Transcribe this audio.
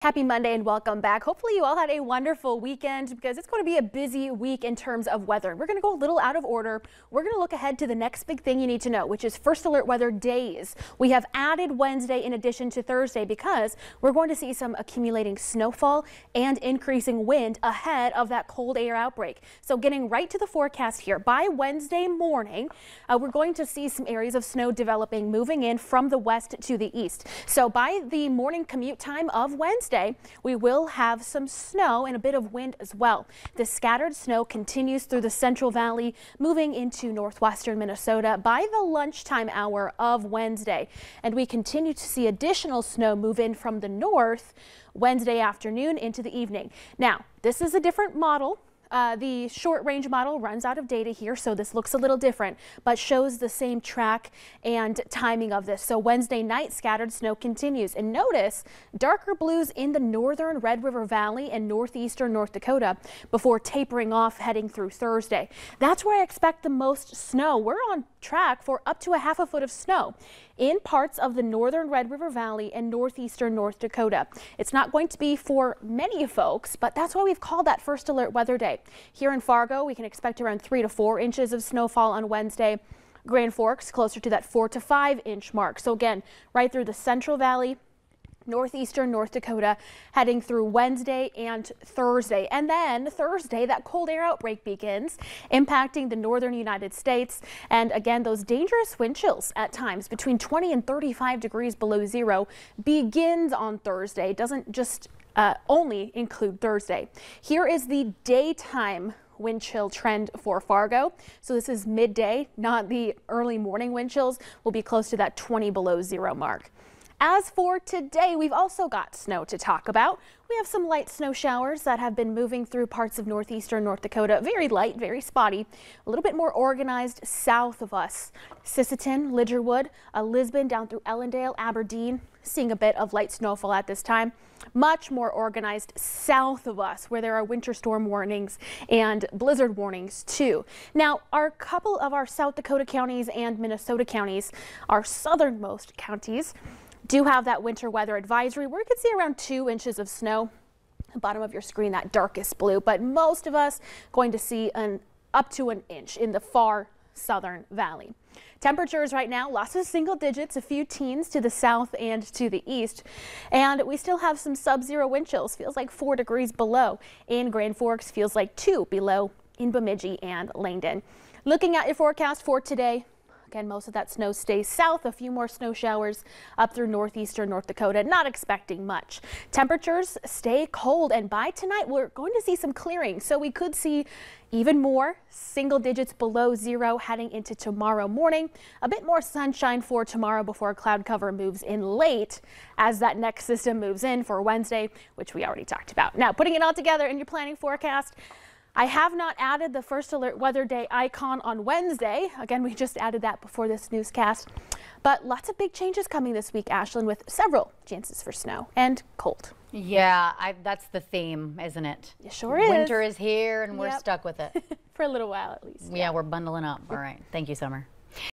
Happy Monday and welcome back. Hopefully you all had a wonderful weekend because it's going to be a busy week in terms of weather. We're going to go a little out of order. We're going to look ahead to the next big thing you need to know, which is first alert weather days. We have added Wednesday in addition to Thursday because we're going to see some accumulating snowfall and increasing wind ahead of that cold air outbreak. So getting right to the forecast here, by Wednesday morning, we're going to see some areas of snow developing, moving in from the west to the east. So by the morning commute time of Wednesday, we will have some snow and a bit of wind as well. The scattered snow continues through the Central Valley, moving into northwestern Minnesota by the lunchtime hour of Wednesday. And we continue to see additional snow move in from the north Wednesday afternoon into the evening. Now, this is a different model. The short range model runs out of data here, so this looks a little different, but shows the same track and timing of this. So Wednesday night, scattered snow continues. And notice darker blues in the northern Red River Valley and northeastern North Dakota before tapering off heading through Thursday. That's where I expect the most snow. We're on track for up to a half a foot of snow in parts of the northern Red River Valley and northeastern North Dakota. It's not going to be for many folks, but that's why we've called that first alert weather day. Here in Fargo, we can expect around 3 to 4 inches of snowfall on Wednesday. Grand Forks closer to that 4 to 5 inch mark. So again, right through the Central Valley, northeastern North Dakota, heading through Wednesday and Thursday. And then Thursday, that cold air outbreak begins, impacting the northern United States. And again, those dangerous wind chills at times between 20 and 35 degrees below zero begins on Thursday. It doesn't just only include Thursday. Here is the daytime wind chill trend for Fargo. So this is midday, not the early morning wind chills. Will be close to that 20 below zero mark. As for today, we've also got snow to talk about. We have some light snow showers that have been moving through parts of northeastern North Dakota. Very light, very spotty, a little bit more organized south of us. Sisseton, Lidgerwood, Lisbon down through Ellendale, Aberdeen, seeing a bit of light snowfall at this time. Much more organized south of us where there are winter storm warnings and blizzard warnings too. Now, a couple of our South Dakota counties and Minnesota counties, our southernmost counties, do have that winter weather advisory where you can see around 2 inches of snow. The bottom of your screen, that darkest blue, but most of us going to see up to an inch in the far southern valley. Temperatures right now, lots of single digits, a few teens to the south and to the east. And we still have some sub-zero wind chills. Feels like 4 degrees below. In Grand Forks, feels like 2 below in Bemidji and Langdon. Looking at your forecast for today. Again, most of that snow stays south, a few more snow showers up through northeastern North Dakota. Not expecting much. Temperatures stay cold, and by tonight we're going to see some clearing. So we could see even more single digits below zero heading into tomorrow morning. A bit more sunshine for tomorrow before cloud cover moves in late as that next system moves in for Wednesday, which we already talked about. Now, putting it all together in your planning forecast, I have not added the first alert weather day icon on Wednesday. Again, we just added that before this newscast. But lots of big changes coming this week, Ashlyn, with several chances for snow and cold. Yeah, that's the theme, isn't it? It sure is. Winter is here and we're stuck with it. For a little while at least. Yeah, we're bundling up. All right. Thank you, Summer.